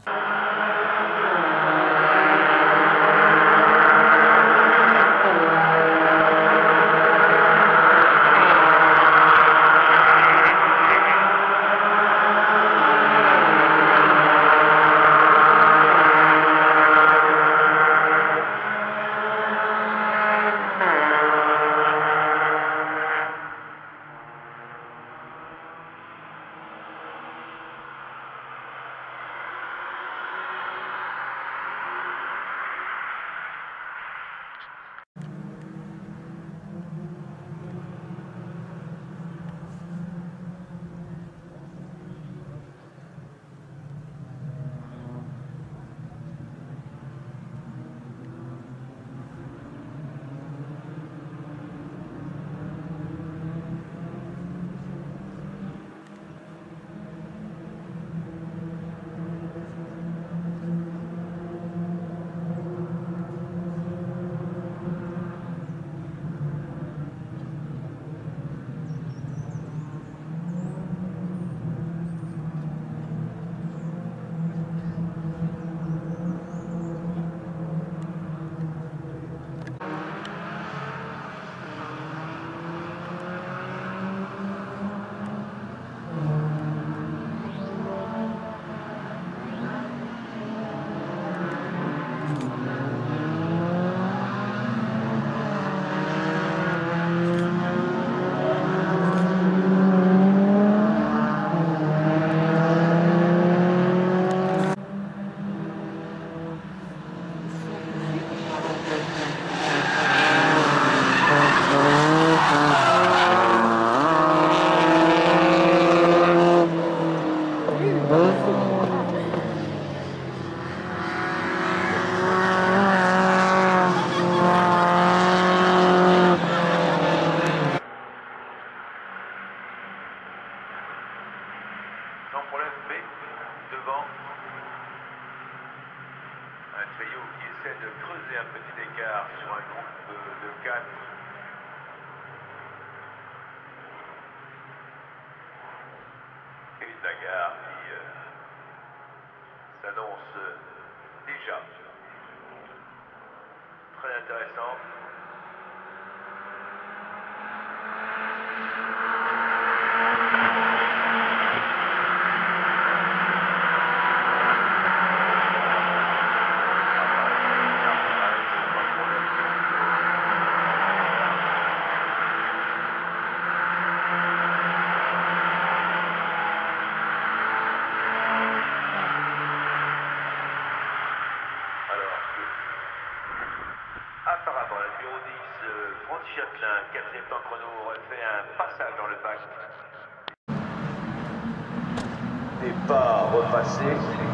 Sans problème, mais devant un trio qui essaie de creuser un petit écart sur un groupe de 4. Et Lagarde qui s'annonce déjà très intéressant. Apparemment, le numéro 10, Francis Châtelain, 4e temps chrono, aurait fait un passage dans le bac. N'est pas repassé.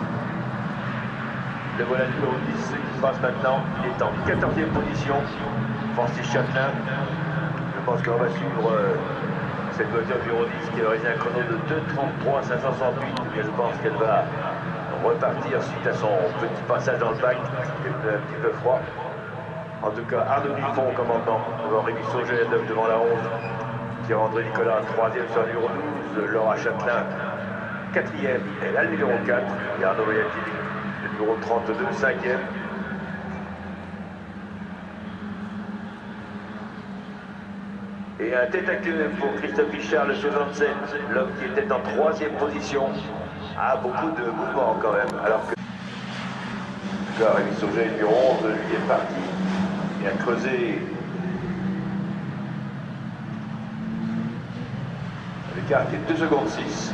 Le voilà le numéro 10 qui passe maintenant. Il est en 14e position. Francis Châtelain. Je pense qu'on va suivre cette voiture numéro 10 qui a réalisé un chrono de 2:33 568. Mais je pense qu'elle va repartir suite à son petit passage dans le bac. Il est un petit peu froid. En tout cas, Arnaud Dupont, commandant, devant Rémi Sauget, 9 devant la 11, Pierre-André Nicolas, 3e sur le numéro 12, Laura Châtelain, 4e, et là le numéro 4, et Arnaud Loyatili, le numéro 32, 5e. Et un tête à queue pour Christophe Pichard, le 67, l'homme qui était en 3e position. Ah, beaucoup de mouvements quand même, alors que Rémi Sauget, le numéro 11, lui est parti. Il a creusé l'écart qui est 2 secondes 6.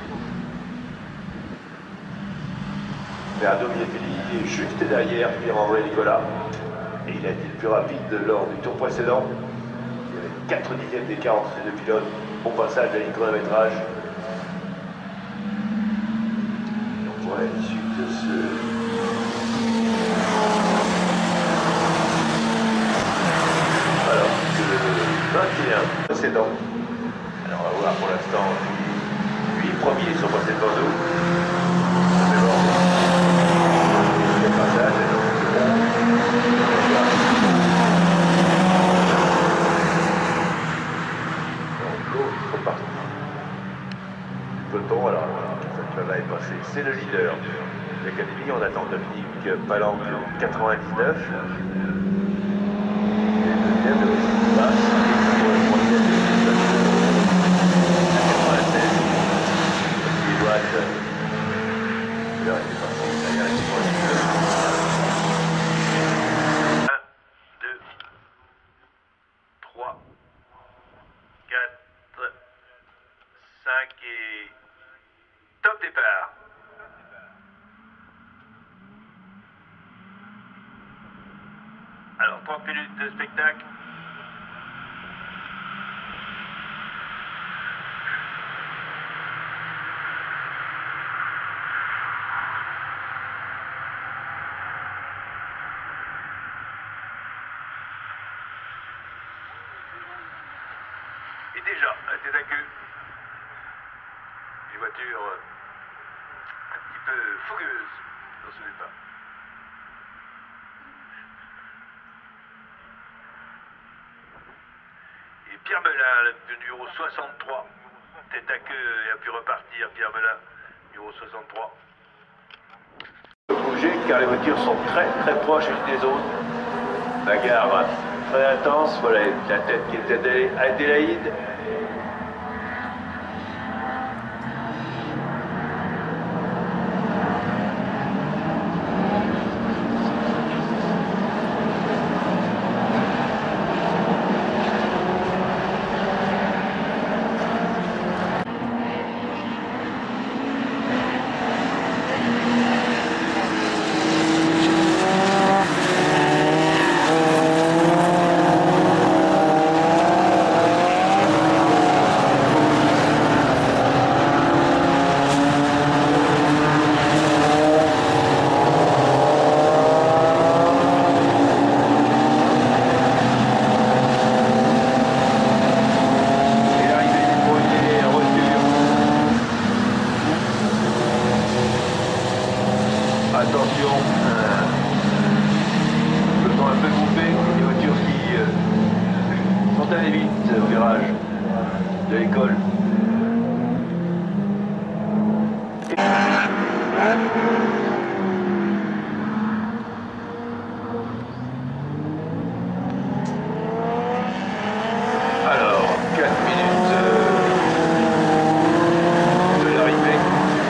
Arnaud Loyatili est juste derrière Pierre-André Nicolas. Et il a été le plus rapide lors du tour précédent. Il y avait 4 dixièmes d'écart entre ces deux pilotes. Bon passage à la ligne chronométrage. On pourrait à l'issue de ce... précédent. Alors on va voir pour l'instant 8 premiers sont passés devant nous. Mais bon, le passage est donc donc l'autre partie du peloton. Alors voilà, ça est passé. C'est le leader. Il y a Ici, on attend Dominique Palanque 99. Et le deuxième, Dominique Basse. Pour le troisième, à 96. Et Douane. Il aurait été parti. Il a été pour le 1, 2, 3, 4, 5 et top départ. Alors, 30 minutes de spectacle. Et déjà, la tête à queue. Les voitures un petit peu fougueuses dans ce départ. Et Pierre Belin, le numéro 63, tête à queue et a pu repartir. Pierre Belin, numéro 63. Bouger car les voitures sont très proches les unes des autres. Bagarre très intense. Voilà la tête qui était Adélaïde. Attention, le temps un peu coupé, les voitures qui sont allées vite au virage de l'école. Alors, 4 minutes de l'arrivée.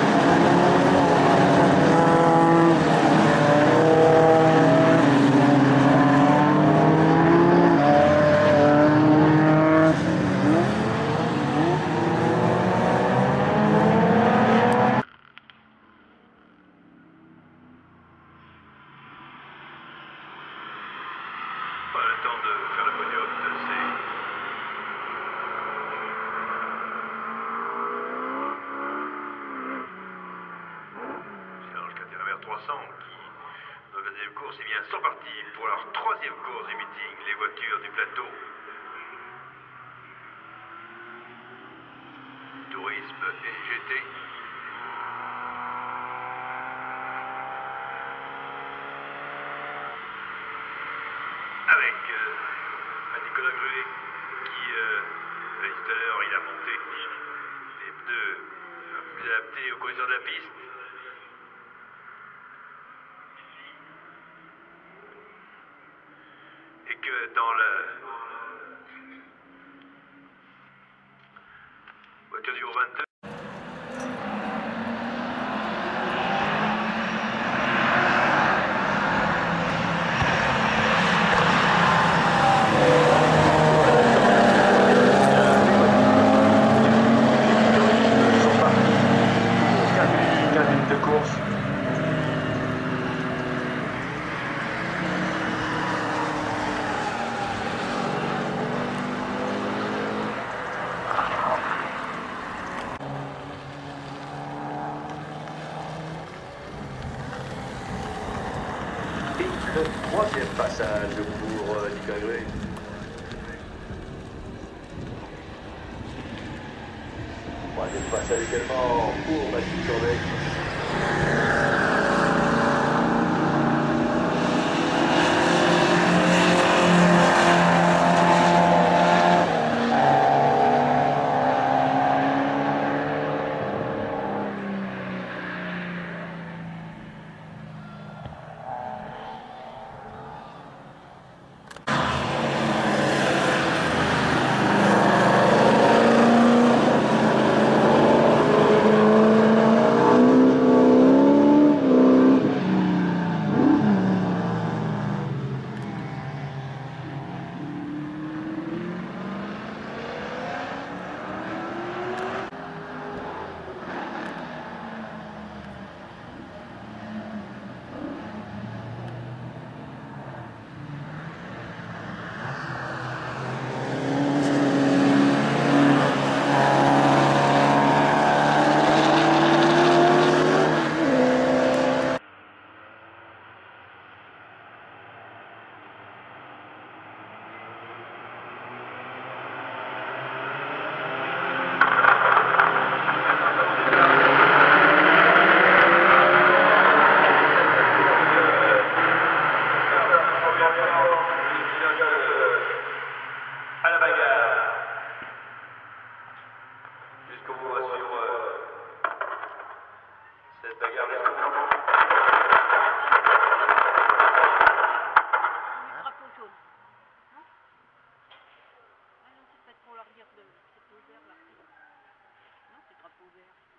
Pas le temps de faire le podium, c'est Ange Caténaver 300 qui, dans la deuxième course, eh bien, sont partis pour leur troisième course du meeting, les voitures du plateau. Tourisme et GT. Avec Nicolas Gruet qui, tout à l'heure, il a monté les pneus plus adaptés aux conditions de la piste. Et que dans la voiture numéro 22, de course. Et le troisième passage pour Nicolas Gruet. Troisième passage également pour Mathieu Corbeil. l'arrière de... C'est au vert là. Non, c'est drapeau vert.